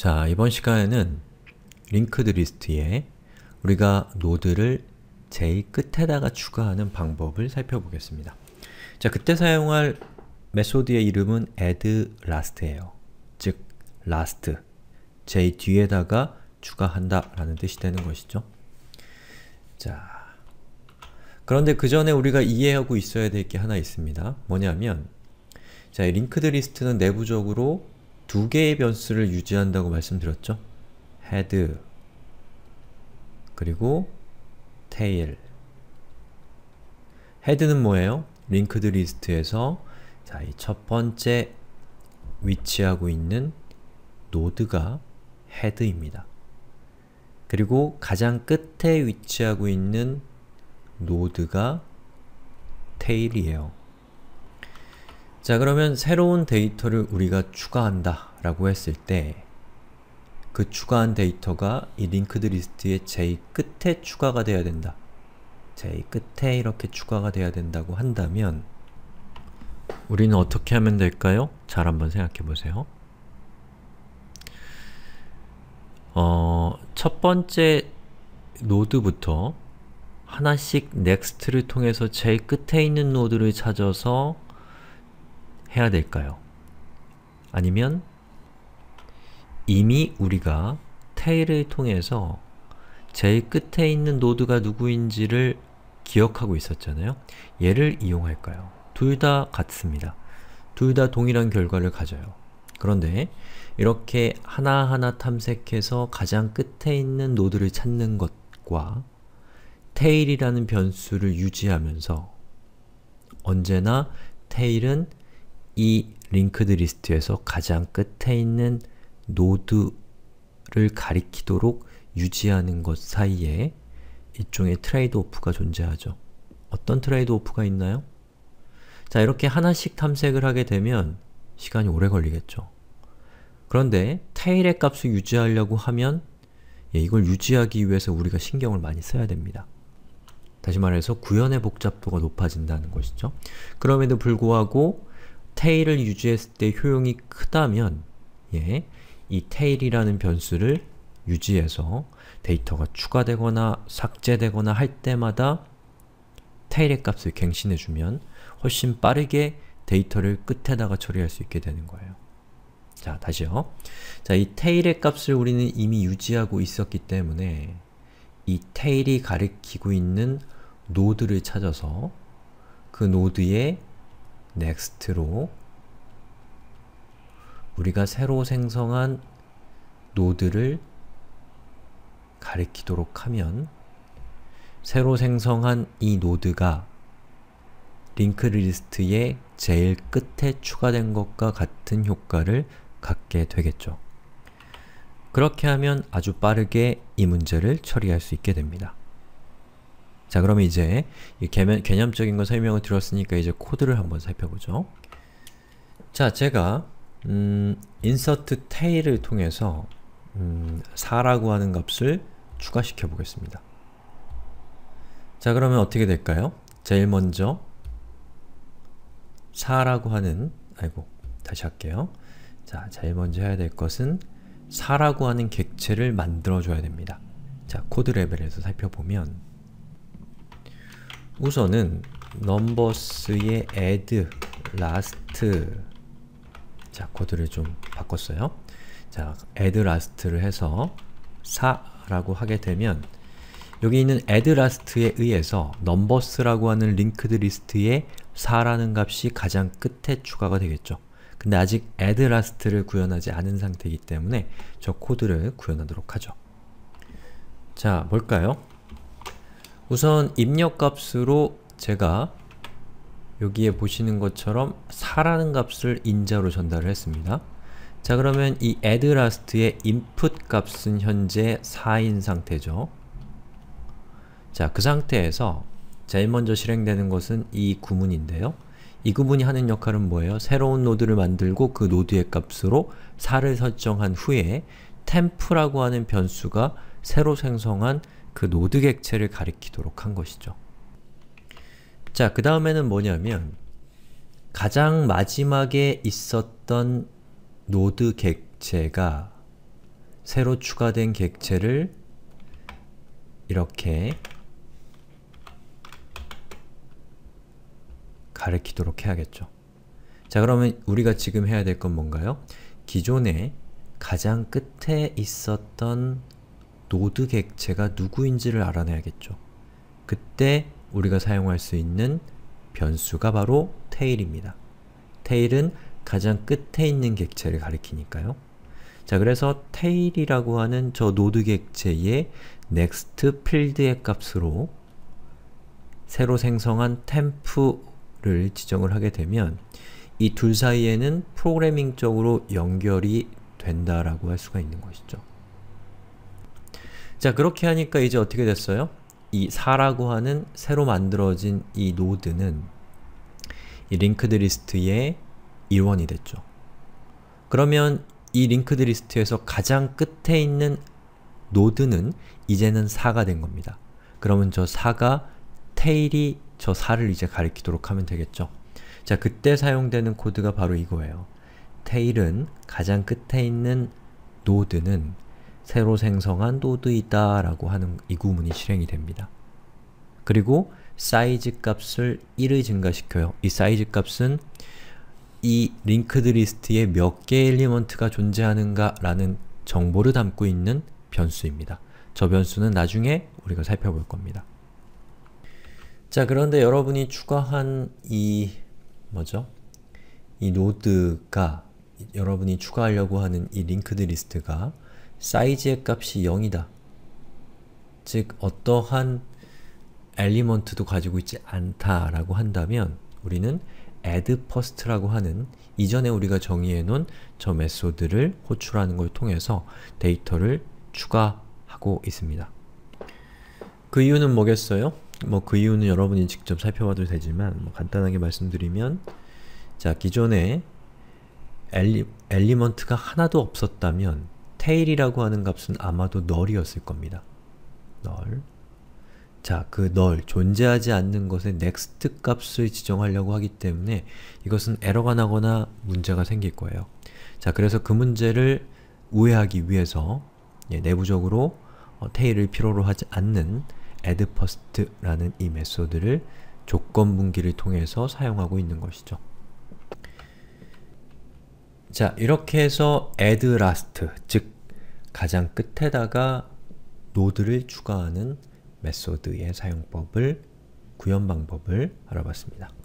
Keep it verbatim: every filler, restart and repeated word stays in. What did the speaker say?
자, 이번 시간에는 linked list에 우리가 노드를 제일 끝에다가 추가하는 방법을 살펴보겠습니다. 자, 그때 사용할 메소드의 이름은 add last예요. 즉, last, 제일 뒤에다가 추가한다 라는 뜻이 되는 것이죠. 자, 그런데 그 전에 우리가 이해하고 있어야 될 게 하나 있습니다. 뭐냐면, 자, 이 linked list는 내부적으로 두 개의 변수를 유지한다고 말씀드렸죠? head 그리고 tail. head는 뭐예요? linked list에서 자, 이 첫 번째 위치하고 있는 노드가 head입니다. 그리고 가장 끝에 위치하고 있는 노드가 tail이에요. 자, 그러면 새로운 데이터를 우리가 추가한다 라고 했을 때 그 추가한 데이터가 이 linked list의 제일 끝에 추가가 돼야 된다. 제일 끝에 이렇게 추가가 돼야 된다고 한다면 우리는 어떻게 하면 될까요? 잘 한번 생각해 보세요. 어, 첫 번째 노드부터 하나씩 next를 통해서 제일 끝에 있는 노드를 찾아서 해야 될까요? 아니면 이미 우리가 tail을 통해서 제일 끝에 있는 노드가 누구인지를 기억하고 있었잖아요? 얘를 이용할까요? 둘 다 같습니다. 둘 다 동일한 결과를 가져요. 그런데 이렇게 하나하나 탐색해서 가장 끝에 있는 노드를 찾는 것과 tail이라는 변수를 유지하면서 언제나 tail은 이 linked list에서 가장 끝에 있는 노드를 가리키도록 유지하는 것 사이에 일종의 트레이드 오프가 존재하죠. 어떤 트레이드 오프가 있나요? 자, 이렇게 하나씩 탐색을 하게 되면 시간이 오래 걸리겠죠. 그런데 tail의 값을 유지하려고 하면 예, 이걸 유지하기 위해서 우리가 신경을 많이 써야 됩니다. 다시 말해서 구현의 복잡도가 높아진다는 것이죠. 그럼에도 불구하고 tail을 유지했을 때 효용이 크다면 예, 이 tail이라는 변수를 유지해서 데이터가 추가되거나 삭제되거나 할 때마다 tail의 값을 갱신해주면 훨씬 빠르게 데이터를 끝에다가 처리할 수 있게 되는 거예요. 자, 다시요. 자, 이 tail의 값을 우리는 이미 유지하고 있었기 때문에 이 tail이 가리키고 있는 노드를 찾아서 그 노드의 next로 우리가 새로 생성한 노드를 가리키도록 하면 새로 생성한 이 노드가 linked list의 제일 끝에 추가된 것과 같은 효과를 갖게 되겠죠. 그렇게 하면 아주 빠르게 이 문제를 처리할 수 있게 됩니다. 자, 그럼 이제 이 개념, 개념적인 거 설명을 드렸으니까 이제 코드를 한번 살펴보죠. 자, 제가 음, insert tail을 통해서 음, 사라고 하는 값을 추가시켜 보겠습니다. 자, 그러면 어떻게 될까요? 제일 먼저 사라고 하는 아이고, 다시 할게요. 자, 제일 먼저 해야 될 것은 사라고 하는 객체를 만들어줘야 됩니다. 자, 코드 레벨에서 살펴보면 우선은 numbers의 add last 자, 코드를 좀 바꿨어요. 자, add last를 해서 사라고 하게 되면 여기 있는 add last에 의해서 numbers라고 하는 linked list에 사라는 값이 가장 끝에 추가가 되겠죠. 근데 아직 add last를 구현하지 않은 상태이기 때문에 저 코드를 구현하도록 하죠. 자, 뭘까요? 우선 입력값으로 제가 여기에 보시는 것처럼 사라는 값을 인자로 전달을 했습니다. 자, 그러면 이 add last의 input 값은 현재 사인 상태죠. 자, 그 상태에서 제일 먼저 실행되는 것은 이 구문인데요. 이 구문이 하는 역할은 뭐예요? 새로운 노드를 만들고 그 노드의 값으로 사를 설정한 후에 temp라고 하는 변수가 새로 생성한 그 노드 객체를 가리키도록 한 것이죠. 자, 그 다음에는 뭐냐면 가장 마지막에 있었던 노드 객체가 새로 추가된 객체를 이렇게 가리키도록 해야겠죠. 자, 그러면 우리가 지금 해야 될 건 뭔가요? 기존에 가장 끝에 있었던 노드 객체가 누구인지를 알아내야겠죠. 그때 우리가 사용할 수 있는 변수가 바로 tail입니다. tail은 가장 끝에 있는 객체를 가리키니까요. 자, 그래서 tail이라고 하는 저 노드 객체의 next 필드의 값으로 새로 생성한 temp를 지정을 하게 되면 이 둘 사이에는 프로그래밍적으로 연결이 된다라고 할 수가 있는 것이죠. 자, 그렇게 하니까 이제 어떻게 됐어요? 이 사라고 하는 새로 만들어진 이 노드는 이 링크드 리스트의 일원이 됐죠. 그러면 이 링크드 리스트에서 가장 끝에 있는 노드는 이제는 사가 된 겁니다. 그러면 저 사가 tail이 저 사를 이제 가리키도록 하면 되겠죠. 자, 그때 사용되는 코드가 바로 이거예요. tail은 가장 끝에 있는 노드는 새로 생성한 노드이다 라고 하는 이 구문이 실행이 됩니다. 그리고 사이즈 값을 일을 증가시켜요. 이 사이즈 값은 이 링크드 리스트에 몇 개의 엘리먼트가 존재하는가 라는 정보를 담고 있는 변수입니다. 저 변수는 나중에 우리가 살펴볼 겁니다. 자, 그런데 여러분이 추가한 이 뭐죠? 이 노드가 여러분이 추가하려고 하는 이 링크드 리스트가 사이즈의 값이 영이다. 즉, 어떠한 엘리먼트도 가지고 있지 않다라고 한다면 우리는 add first라고 하는 이전에 우리가 정의해놓은 저 메소드를 호출하는 걸 통해서 데이터를 추가하고 있습니다. 그 이유는 뭐겠어요? 뭐 그 이유는 여러분이 직접 살펴봐도 되지만 뭐 간단하게 말씀드리면 자, 기존에 엘리, 엘리먼트가 하나도 없었다면 tail이라고 하는 값은 아마도 null이었을 겁니다. null. 자, 그 null, 존재하지 않는 것의 next 값을 지정하려고 하기 때문에 이것은 에러가 나거나 문제가 생길 거예요. 자, 그래서 그 문제를 우회하기 위해서 예, 내부적으로 어, tail을 필요로 하지 않는 add first라는 이 메소드를 조건 분기를 통해서 사용하고 있는 것이죠. 자, 이렇게 해서 add last, 즉 가장 끝에다가 노드를 추가하는 메소드의 사용법을, 구현 방법을 알아봤습니다.